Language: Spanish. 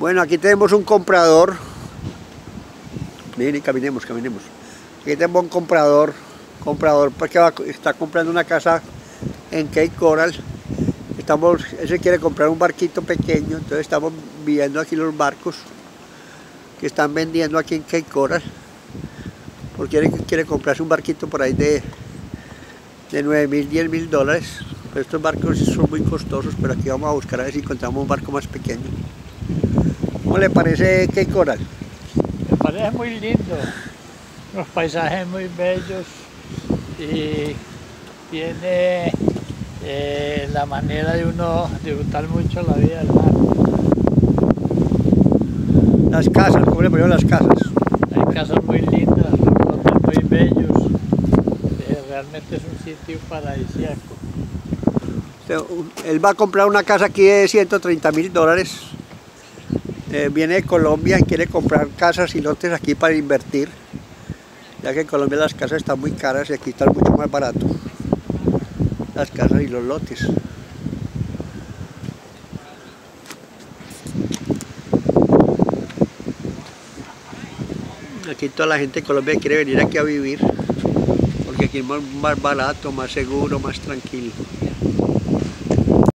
Bueno, aquí tenemos un comprador. Miren, caminemos. Aquí tenemos un comprador porque está comprando una casa en Cape Coral. Él se quiere comprar un barquito pequeño, entonces estamos viendo aquí los barcos que están vendiendo aquí en Cape Coral. Porque quiere comprarse un barquito por ahí de 9.000, 10.000 dólares. Pero estos barcos son muy costosos, pero aquí vamos a buscar a ver si encontramos un barco más pequeño. ¿Cómo le parece Cape Coral? Me parece muy lindo, los paisajes muy bellos y tiene la manera de uno disfrutar mucho la vida del mar. Las casas, ¿cómo le ponen las casas? Hay casas muy lindas, hoteles muy bellos, realmente es un sitio paradisíaco. Él va a comprar una casa aquí de 130.000 dólares. Viene de Colombia y quiere comprar casas y lotes aquí para invertir, ya que en Colombia las casas están muy caras y aquí están mucho más barato las casas y los lotes. Aquí toda la gente de Colombia quiere venir aquí a vivir porque aquí es más barato, más seguro, más tranquilo.